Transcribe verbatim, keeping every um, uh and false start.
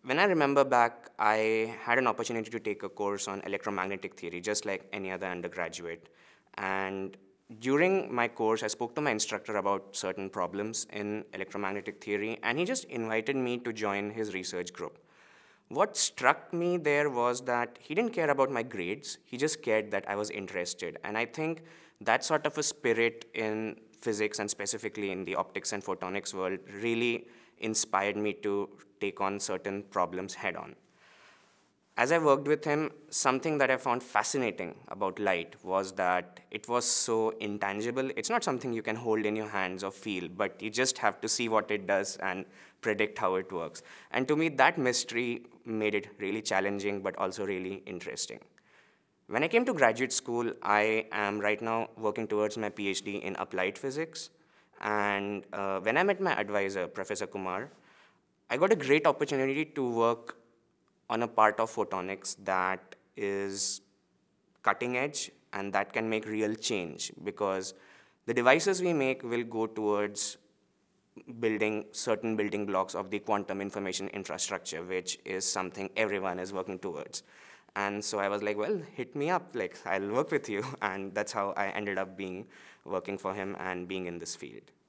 when I remember back, I had an opportunity to take a course on electromagnetic theory, just like any other undergraduate. And during my course, I spoke to my instructor about certain problems in electromagnetic theory, and he just invited me to join his research group. What struck me there was that he didn't care about my grades, he just cared that I was interested. And I think that sort of a spirit in physics and specifically in the optics and photonics world really inspired me to take on certain problems head on. As I worked with him, something that I found fascinating about light was that it was so intangible. It's not something you can hold in your hands or feel, but you just have to see what it does and predict how it works. And to me, that mystery made it really challenging, but also really interesting. When I came to graduate school, I am right now working towards my PhD in applied physics. And uh, when I met my advisor, Professor Kumar, I got a great opportunity to work on a part of photonics that is cutting edge and that can make real change, because the devices we make will go towards building certain building blocks of the quantum information infrastructure, which is something everyone is working towards. And so I was like, well, hit me up, like I'll work with you. And that's how I ended up being working for him and being in this field.